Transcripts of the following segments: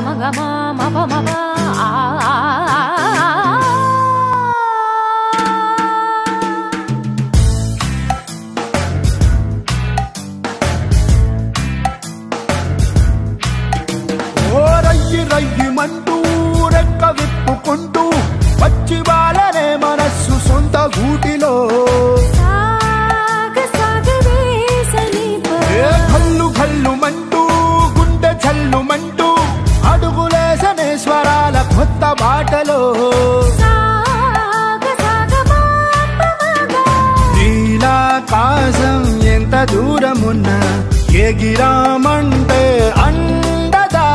రయ్యమంటూ రెక్క విప్పుకుంటూ వచ్చి వాళ్ళనే మనస్సు సొంత గూటిలో కల్లు కల్లుమంటూ గుండె చల్లుమంటూ అడుగులేసనే స్వరాల కొత్త బాటలో నీలాకాశం ఎంత దూరమున్నా ఎగిరామంటే అండదా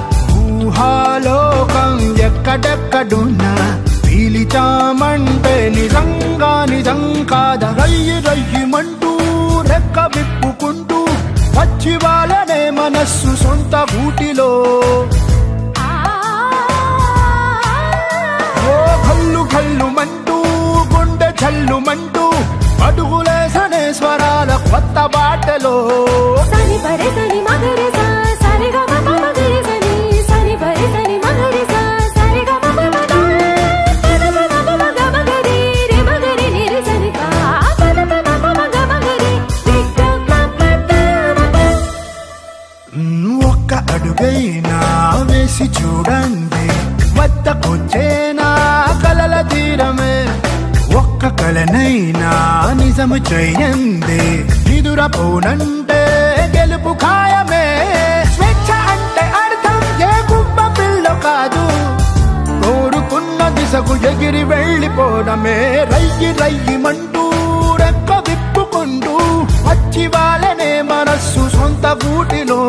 ఊహాలోకం ఎక్కడెక్కడున్నా పీలిచామంటే నిజంగా నిజం కాదా రయ్యమంటూ రెక్క విప్పుకుంటూ వచ్చి వాళ్ళనే మనస్సు సొంత గూటిలో ఓ కల్లు కల్లుమంటూ గుండె చల్లుమంటూ అడుగులేసనే స్వరాల కొత్త బాటలో ఒక్క అడుగైనా వేసి చూడండి వద్దకొచ్చేనా కలల తీరమే ఒక్క కలనైనా నిజము చేయండి ఎదురపోనంటే గెలుపు ఖాయమే స్వేచ్ఛ అంటే అర్థం ఏ గుబ్బ పిల్ల కాదు కోరుకున్న దిశకు ఎగిరి వెళ్ళిపోవడమే రయ్యమంటూ రెక్క విప్పుకుంటూ వచ్చి వాళ్ళనే మనస్సు సొంత గూటిలో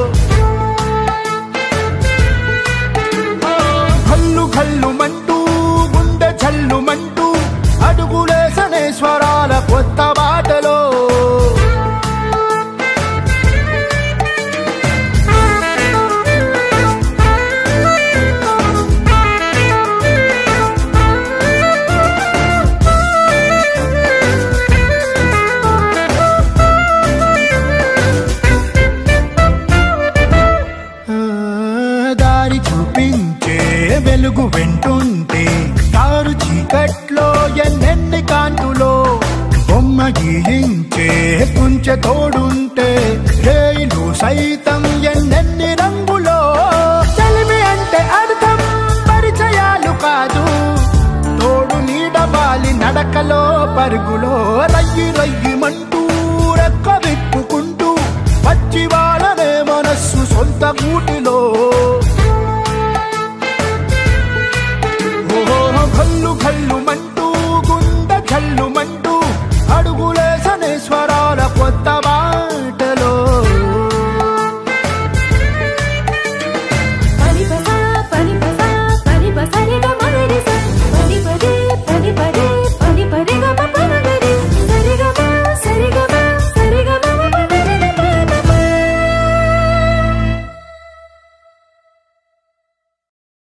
కల్లు కల్లుమంటూ గుండె చల్లుమంటూ అడుగులేసనే స్వరాల కొత్త బాటలో దారి చూపించే వెలుగు వెంటుంటే దారు చీకట్లో ఎన్నెన్ని కాంతులో బొమ్మ గీయించే కుంచె తోడుంటే రేయిలు సైతం ఎన్నెన్ని రంగులో చలిమి అంటే అర్థం పరిచయాలు కాదు తోడు నీడబాలి నడకలో పరుగులో రయ్యమంటూ రెక్క విప్పుకుంటూ వచ్చి వాళ్ళనే మనస్సు సొంత గూటిలో కల్లు కల్లుమంటూ గుండె చల్లుమంటూ అడుగులే